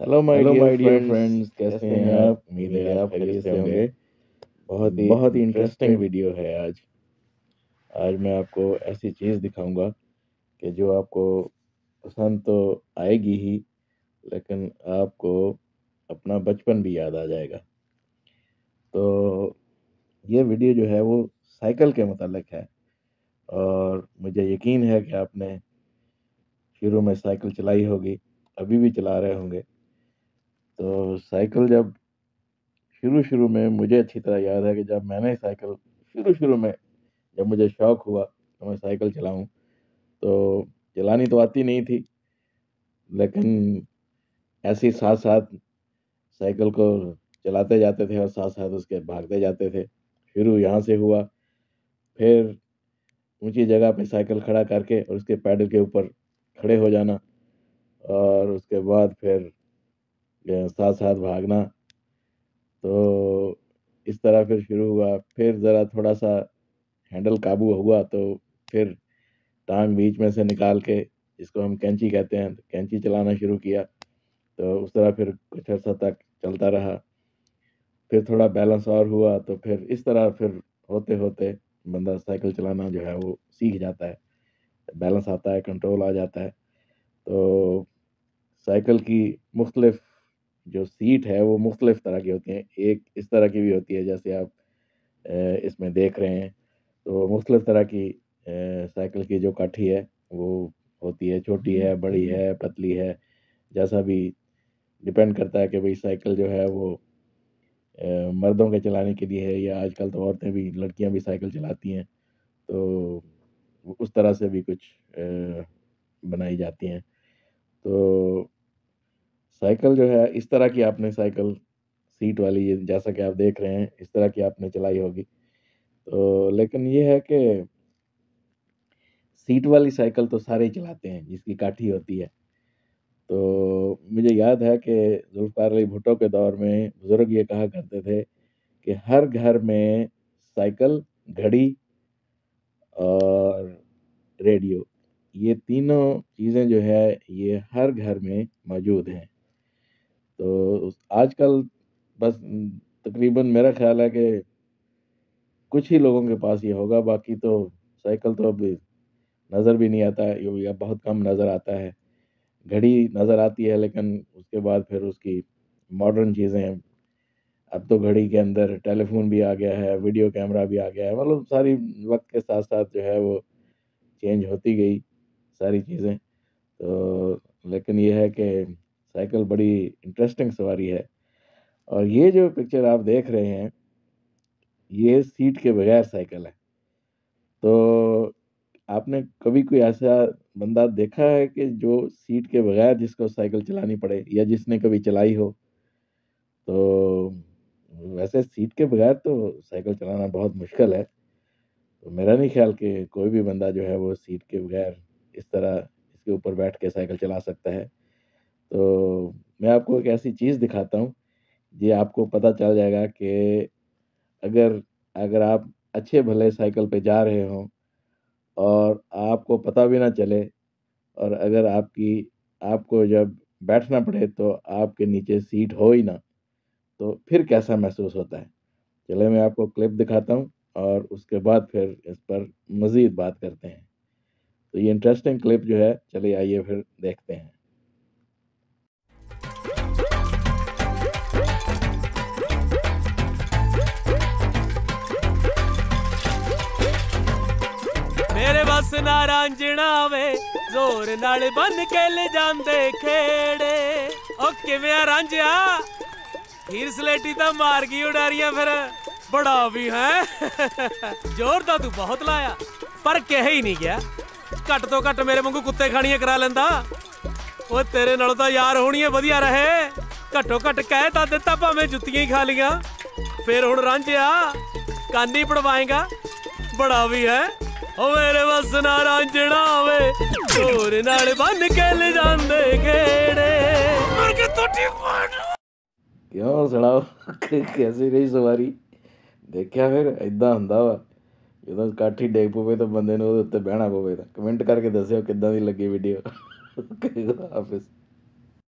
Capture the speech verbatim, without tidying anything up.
Hello my hello dear my dear friends, friends, कैसे कैसे हैं हैं आप? आप? उम्मीद उम्मीद है है आप आप खैरियत खैरियत से से होंगे। होंगे। बहुत ही बहुत ही इंटरेस्टिंग इंटरेस्टिंग। वीडियो है आज। आज मैं आपको ऐसी चीज़ दिखाऊंगा कि जो आपको पसंद तो आएगी ही, लेकिन आपको अपना बचपन भी याद आ जाएगा। तो ये वीडियो जो है वो साइकिल के मुतालिक है, और मुझे यकीन है कि आपने शुरू में साइकिल चलाई होगी, अभी भी चला रहे होंगे। तो साइकिल जब शुरू शुरू में, मुझे अच्छी तरह याद है कि जब मैंने साइकिल शुरू शुरू में, जब मुझे शौक हुआ तो मैं साइकिल चलाऊं, तो चलानी तो आती नहीं थी, लेकिन ऐसे ही साथ साथ साइकिल को चलाते जाते थे और साथ साथ उसके भागते जाते थे। शुरू यहाँ से हुआ, फिर ऊंची जगह पे साइकिल खड़ा करके और उसके पैडल के ऊपर खड़े हो जाना, और उसके बाद फिर अ, साथ साथ भागना। तो इस तरह फिर शुरू हुआ। फिर ज़रा थोड़ा सा हैंडल काबू हुआ तो फिर टांग बीच में से निकाल के, जिसको हम कैंची कहते हैं, तो कैंची चलाना शुरू किया। तो उस तरह फिर कुछ अर्सा तक चलता रहा। फिर थोड़ा बैलेंस और हुआ, तो फिर इस तरह फिर होते होते बंदा साइकिल चलाना जो है वो सीख जाता है। बैलेंस आता है, कंट्रोल आ जाता है। तो साइकिल की मुख्तलिफ जो सीट है वो मुख्तलिफ तरह की होती हैं। एक इस तरह की भी होती है जैसे आप अ, इसमें देख रहे हैं। तो मुख्तलिफ तरह की अ, साइकिल की जो काठी है वो होती है, छोटी है, बड़ी है, पतली है, जैसा भी डिपेंड करता है कि भाई साइकिल जो है वो अ, मर्दों के चलाने के लिए है, या आजकल तो औरतें भी, लड़कियां भी साइकिल चलाती हैं। तो उस तरह से भी कुछ अ, बनाई जाती हैं। तो साइकिल जो है इस तरह की, आपने साइकिल सीट वाली, ये जैसा कि आप देख रहे हैं, इस तरह की आपने चलाई होगी। तो लेकिन ये है कि सीट वाली साइकिल तो सारे ही चलाते हैं जिसकी काठी होती है। तो मुझे याद है कि जुल्फ़िकार अली भुट्टो के दौर में बुज़ुर्ग ये कहा करते थे कि हर घर में साइकिल, घड़ी और रेडियो, ये तीनों चीज़ें जो है ये हर घर में मौजूद हैं। तो उस- आजकल बस उम, तकरीबन मेरा ख़्याल है कि कुछ ही लोगों के पास ये होगा, बाकी तो साइकिल तो अब नज़र भी नहीं आता है, यो या बहुत कम नज़र आता है। घड़ी नज़र आती है, लेकिन उसके बाद फिर उसकी मॉडर्न चीज़ें, अब तो घड़ी के अंदर टेलीफ़ोन भी आ गया है, वीडियो कैमरा भी आ गया है, मतलब सारी वक़्त के साथ-साथ जो है वो चेंज होती गई सारी चीज़ें। तो लेकिन ये है कि साइकिल बड़ी इंटरेस्टिंग सवारी है। और ये जो पिक्चर आप देख रहे हैं, ये सीट के बगैर साइकिल है। तो आपने कभी कोई ऐसा बंदा देखा है कि जो सीट के बगैर जिसको साइकिल चलानी पड़े, या जिसने कभी चलाई हो? तो वैसे सीट के बगैर तो साइकिल चलाना बहुत मुश्किल है। तो मेरा नहीं ख्याल कि कोई भी बंदा जो है वो सीट के बगैर इस तरह इसके ऊपर बैठ के साइकिल चला सकता है। तो मैं आपको एक ऐसी चीज़ दिखाता हूँ, ये आपको पता चल जाएगा कि अगर अगर आप अच्छे भले साइकिल पे जा रहे हों और आपको पता भी ना चले, और अगर आपकी आपको जब बैठना पड़े तो आपके नीचे सीट हो ही ना, तो फिर कैसा महसूस होता है। चलिए मैं आपको क्लिप दिखाता हूँ, और उसके बाद फिर इस पर मज़ीद बात करते हैं। तो ये इंटरेस्टिंग क्लिप जो है, चलिए आइए फिर देखते हैं। ਮੇਰੇ ਬਸ ਨਾ ਰਾਂਝਣਾ ਵੇ ਜ਼ੋਰ ਨਾਲ ਬੰਨ ਕੇ ਲੈ ਜਾਂਦੇ ਖੇੜੇ। ਉਹ ਕਿਵੇਂ ਆ ਰਾਂਝਿਆ, ਹੀਰ ਸਲੇਟੀ ਤਾਂ ਮਾਰ ਗਈ ਉਡਾਰੀਆਂ ਫਿਰ, ਬੜਾ ਵੀ ਹੈ ਜ਼ੋਰ ਤਾਂ ਤੂੰ ਬਹੁਤ ਲਾਇਆ, ਪਰ ਕਿਹਾ ਹੀ ਨਹੀਂ ਗਿਆ। ਘੱਟ ਤੋਂ ਘੱਟ ਮੇਰੇ ਵਾਂਗੂ ਕੁੱਤੇ ਖਾਣੀਆਂ ਕਰਾ ਲੈਂਦਾ। ਉਹ ਤੇਰੇ ਨਾਲੋਂ ਤਾਂ ਯਾਰ ਹੋਣੀਏ ਵਧੀਆ ਰਹੇ, ਘੱਟੋ ਘੱਟ ਕਹਿ ਤਾਂ ਦਿੱਤਾ, ਭਾਵੇਂ ਜੁੱਤੀਆਂ ਹੀ ਖਾ ਲੀਆਂ। ਫਿਰ ਹੁਣ ਰਾਂਝਿਆ ਕੰਨ ਹੀ ਪੜਵਾਏਗਾ, ਬੜਾ ਵੀ ਹੈ। ਉਹ ਮੇਰੇ ਬਸ ਨਾ ਰਾਂਝਣਾ ਵੇ ਜ਼ੋਰ ਨਾਲ ਬੰਨ ਕੇ ਲੈ ਜਾਂਦੇ ਖੇੜੇ। ਮਰ ਕੇ ਟੁੱਟੀ क्यों सुनाओ कैसी रही सवारी? देखिया फिर इदां ਹੁੰਦਾ ਵਾ ਜਦੋਂ ਕਾਠੀ ਡੇਗ ਪਵੇ ਤਾਂ ਬੰਦੇ ਨੂੰ ਉਹਦੇ ਉੱਤੇ ਬਹਿਣਾ ਪਵੇ। ਤਾਂ ਕਮੈਂਟ ਕਰਕੇ ਦੱਸਿਓ ਕਿੱਦਾਂ ਦੀ ਲੱਗੀ ਵੀਡੀਓ। ਹਾਫਿਜ਼।